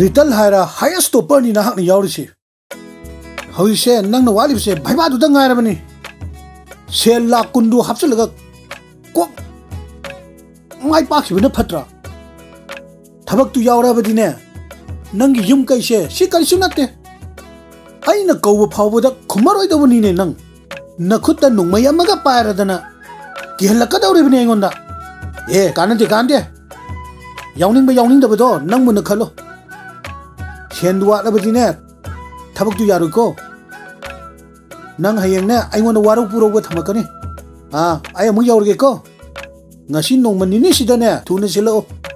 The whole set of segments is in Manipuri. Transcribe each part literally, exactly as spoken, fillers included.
रिटल हायरा हाईएस्ट टॉपर नि ना हकनि यावरिसि हौसे नंगना वालिबसे भाइबादु द गायरबनि से लाख कुंदु हापसलगा को माइ पाखिबने फत्रा थबक तु यावराबदिने नंगी युम कैसे सि करिसु नते अइना कौब फावबदा खुमरोइदबनिने नंग नखुत्ता नुंगमै अमगा पायरदना किहलकदौरिबने एंगोंदा ए कानदे कानदे यावनिंग यावनिंगदबदो नंगमुन खलो सेंदुवालबदिने थबक तु यारुको नंग हयेंने आइगोंदा वारौ पुरोबो थमकनी आ आय अमु यावरगेको ngasi nongmani ni sidane thuna silo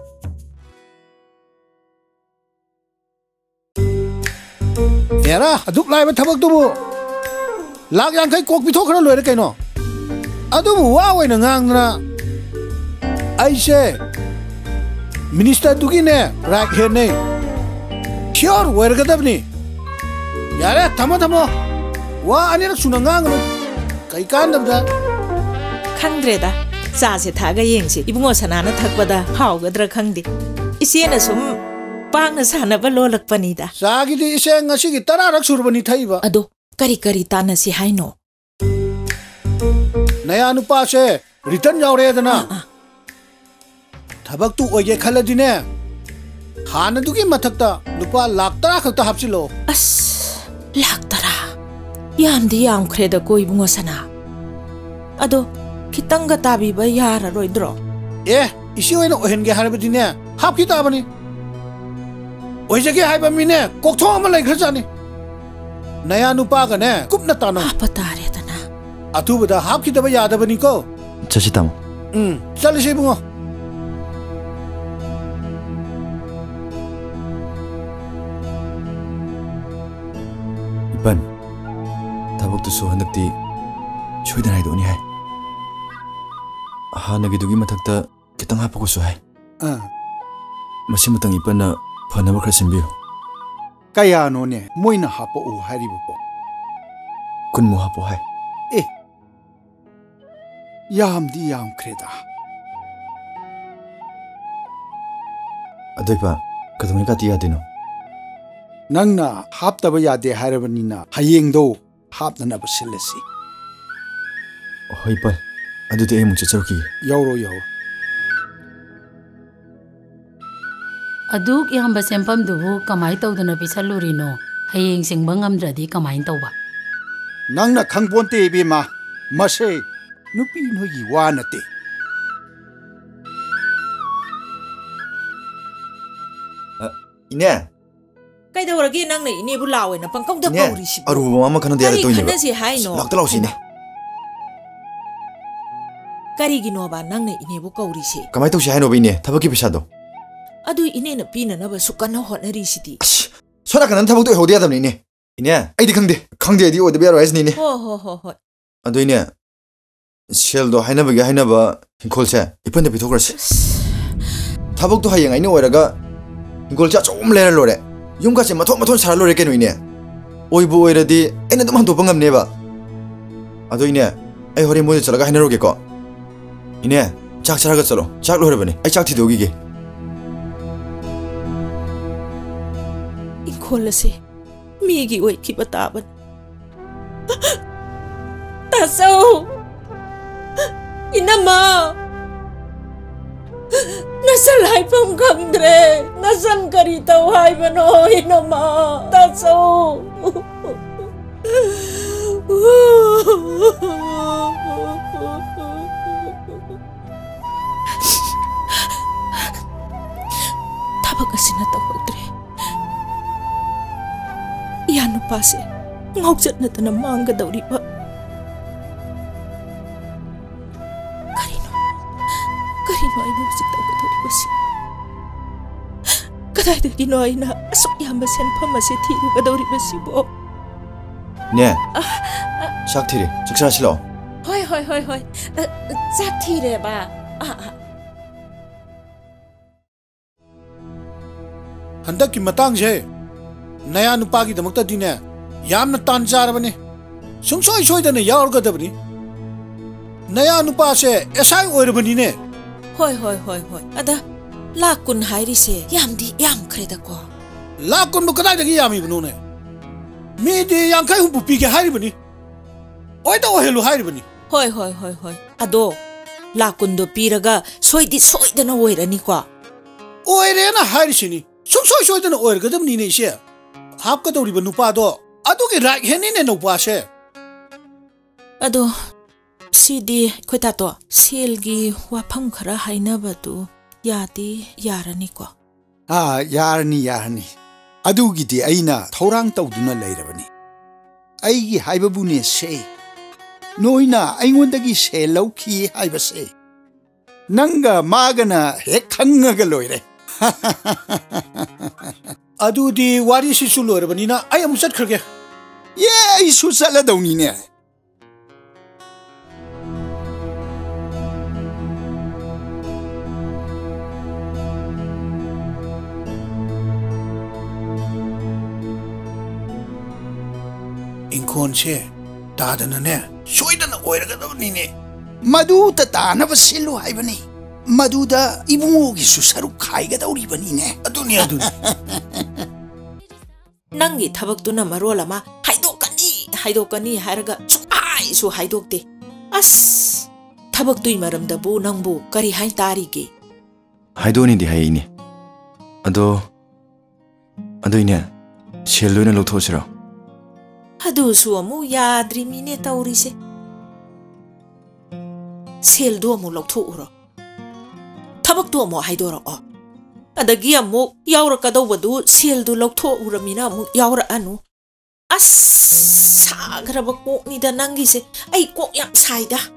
era aduk lai ba thabak tu bu lak yang kai kok pithok khana loire kaino adu bu wa wai na ngang na ai se minister tu ki ne right here ne sure wer ga dabni yare thamo thamo wa ani rak suna ngang no kai kan dam da khangdre da चा से थागा येंगसे इबुंगो सनाना थकपदा हावगद्रा खंगदे इसेना सुम पांगना सानबा लोलकपनीदा सागिदि इसे ngasi तरा रक सुरबनी थैबा अदो करी करी तानसी हाइनो नया नुपा से रिटर्न यावरेदना थबक तु ओये खलदिने हानदुगी मथक्ता नुपा लाख तरा खक्ता हापसिलो अस लाख तरा यामदि यामख्रेदा को इबुंगो सना अदो खितंगा ताबीबा याररोइद्रो ए इसी ओइना ओहेनगे हारबदिने हापखि ताबनी ओइजगे हाइबा मिने कोकथो अमा लैखरजानि नया नुपागने कुपना तानो हापतारेदना अथुबदा हापखि तबा यादबनी को चसी तामो उम चलसे बुंगो इपन थबक तो सोहनकती छोइदनाइ दोनि हाय हानगीदुगी मथक्ता कितंग हापकोसु हाय अ मसी मतंग इपना फनब खर सिंबियो कयानोने मोइना हापो उ हारिबो कुन मो हापो हाय ए यामदि याम क्रेदा अदइपा कदमै काति यादिनो नंगना हापतबा यादे हारबनिना हयेंदो हापनना बसिलसी होइपल अदुते ए मुचे चौकी यावरो याव अदुक यहां बसेंपम दुबु कमाई तौदना पिसलुरिनो हयेंग सिंगबा ngamdradi कमाई तौबा नंगना खंगपोंते बेमा मसे नुपी नोगी वा नते इने कैदवरगे नंगने इनेबु लावेना पंकौदा कौरिसि अरुबो मामा खना देरा तोइने खनसि हाइनो लाक्ता लाउसिने करिगिनोबा नंगने इनेबु कौरिसि कमाई तौसि हाइनो बेने थबकी पैसादो अदु इनेना पिननबा सुकन होटनरिसिदि सोना कनन थबक तो होदे यादमनि इने इने आइदि खंगदे खंगदे दि ओदे बेरो हाइसनि इने हो हो हो हो अदु इने सेल दो हाइनबगे हाइनबा हिंखोलसे इपनदे पिथोक्रसि थबक तो हायें आइने ओरगा हिंखोल चा चोम लेरा लोरे युमगासे मथो मथो सारा लोरे केनो इने ओइबो ओइरदि एने दम हंदो पंगमनेबा अदु इने आइ होरे मोजे चलगा हाइनरोगे को इने चाक चरागा चलो चाक लोरे बने आइ चाक थिदोगिगे खोलसे मीगी ओइ की बताबन तासो इनमा नसल हाइफम गमद्रे नसन करी तो हाइ बनो इनमा तासो थबकसिना तो होद्रे या नुपासे ngauchat natana manga dauriba karino karino aina usik tau dauriba si kadai de gino aina asok yamba sen phamase thiru ba dauriba si bo ne chak thiri chaksa silo hoi hoi hoi hoi chak thire ba handak ki matang je नया नुपा की दमकता दिने यामना तान चारबने सुंगसोय सोयदने यावरगदबनी नया नुपा से एसाई ओइरबनीने होय होय होय होय अदा लाकुन हाइरिसे यामदी याम खरेदको ꯂꯥꯛ ꯀꯨꯟꯕꯨ ꯀꯗꯥꯏꯗꯒꯤ ꯌꯥꯝꯃꯤꯕꯅꯣꯅꯦ ꯃꯤꯗꯤ ꯌꯥꯡꯈꯩ ꯍꯨꯝꯐꯨ ꯄꯤꯒꯦ ꯍꯥꯏꯔꯤꯕꯅꯤ ꯑꯣꯏꯗ ꯑꯣꯏꯍꯜꯂꯨ ꯍꯥꯏꯔꯤꯕꯅꯤ ꯍꯣꯏ ꯍꯣꯏ ꯍꯣꯏ ꯍꯣꯏ ꯑꯗꯣ ꯂꯥꯛ ꯀꯨꯟꯗꯣ ꯄꯤꯔꯒ ꯁꯣꯏꯗꯤ ꯁꯣꯏꯗꯅ ꯑꯣꯏꯔꯅꯤꯀꯣ ꯑꯣꯏꯔꯦꯅ ꯍꯥꯏꯔꯤꯁꯤꯅꯤ ꯁꯨꯡꯁꯣꯏ ꯁꯣꯏꯗꯅ ꯑꯣꯏꯔꯒꯗꯕꯅꯤꯅꯦ ꯏꯆꯦ ꯍꯥꯞꯀꯗꯧꯔꯤꯕ ꯅꯨꯄꯥꯗꯣ ꯑꯗꯨꯒꯤ ꯔꯥꯏꯠ ꯍꯦꯟꯅꯤꯅꯦ ꯅꯧꯄꯥꯁꯦ ꯑꯗꯣ ꯁꯤꯗꯤ ꯑꯩꯈꯣꯏ ꯇꯥꯇꯣ ꯁꯦꯜꯒꯤ ꯋꯥꯐꯝ ꯈꯔ ꯍꯥꯏꯅꯕꯗꯨ ꯌꯥꯗꯤ ꯌꯥꯔꯅꯤꯀꯣ ꯑꯥ ꯌꯥꯔꯅꯤ ꯌꯥꯔꯅꯤ ꯑꯗꯨꯒꯤꯗꯤ ꯑꯩꯅ ꯊꯧꯔꯥꯡ ꯇꯧꯗꯨꯅ ꯂꯩꯔꯕꯅꯤ ꯑꯩꯒꯤ ꯍꯥꯏꯕꯕꯨꯅꯦ ꯁꯦ ꯅꯣꯏꯅ ꯑꯩꯉꯣꯟꯗꯒꯤ ꯁꯦꯜ ꯂꯧꯈꯤ ꯍꯥꯏꯕꯁꯦ ꯅꯪꯒ ꯃꯥꯒꯅ ꯍꯦꯛ ꯈꯪꯉꯒ ꯂꯣꯏꯔꯦ ꯑꯗꯨꯗꯤ ꯋꯥꯔꯤꯁꯤꯁꯨ ꯂꯣꯏꯔꯕꯅꯤꯅ ꯑꯩ ꯑꯃꯨꯛ ꯆꯠꯈ꯭ꯔꯒꯦ ꯌꯦ ꯑꯩꯁꯨ ꯆꯠꯂꯗꯧꯅꯤꯅꯦ ꯏꯪꯈꯣꯜꯁꯦ ꯇꯥꯗꯅꯅꯦ ꯁꯣꯏꯗꯅ ꯑꯣꯏꯔꯒꯗꯕꯅꯤꯅꯦ ꯃꯗꯨꯗ ꯇꯥꯅꯕ ꯁꯤꯜꯂꯨ ꯍꯥꯏꯕꯅꯤ ꯃꯗꯨꯗ ꯏꯕꯨꯡꯉꯣꯒꯤꯁꯨ ꯁꯔꯨꯛ ꯈꯥꯏꯒꯗꯧꯔꯤꯕꯅꯤꯅꯦ ꯑꯗꯨꯅꯤ ꯑꯗꯨꯅꯤ ꯅꯪꯒꯤ ꯊꯕꯛꯇꯨꯅ ꯃꯔꯣꯜ ꯑꯃ ꯍꯥꯏꯗꯣꯛꯀꯅꯤ ꯍꯥꯏꯗꯣꯛꯀꯅꯤ ꯍꯥꯏꯔꯒ ꯁꯨꯡꯍꯥꯏꯁꯨ ꯍꯥꯏꯗꯣꯛꯇꯦ ꯑꯁ ꯊꯕꯛꯇꯨꯏ ꯃꯔꯝꯗꯕꯨ ꯅꯪꯕꯨ ꯀꯔꯤ ꯍꯥꯏ ꯇꯥꯔꯤꯒꯦ ꯍꯥꯏꯗꯣꯛꯅꯤꯗꯤ ꯍꯥꯏꯅꯦ ꯑꯗꯣ ꯑꯗꯨꯏꯅꯦ ꯁꯦꯜ ꯂꯣꯏꯅ ꯂꯧꯊꯣꯛꯑꯁꯤꯔꯣ ꯑꯗꯨꯁꯨ ꯑꯃꯨꯛ ꯌꯥꯗ꯭ꯔꯤꯃꯤꯅꯦ ꯇꯧꯔꯤꯁꯦ ꯁꯦꯜꯗꯣ ꯑꯃꯨꯛ ꯂꯧꯊꯣꯛꯎꯔꯣ ꯊꯕꯛꯇꯣ ꯑꯃꯨꯛ ꯍꯥꯏꯗꯣꯔꯛꯑꯣ ꯑꯗꯒꯤ ꯑꯃꯨꯛ ꯌꯥꯎꯔꯛꯀꯗꯧꯕꯗꯨ ꯁꯦꯜꯗꯨ ꯂꯧꯊꯣꯛꯎꯔꯃꯤꯅ ꯑꯃꯨꯛ ꯌꯥꯎꯔꯛꯑꯅꯨ ꯑꯁ ꯁꯥꯈ꯭ꯔꯕ ꯀꯣꯛꯅꯤꯗ ꯅꯪꯒꯤꯁꯦ ꯑꯩ ꯀꯣꯛ ꯌꯥꯝ ꯁꯥꯏꯗ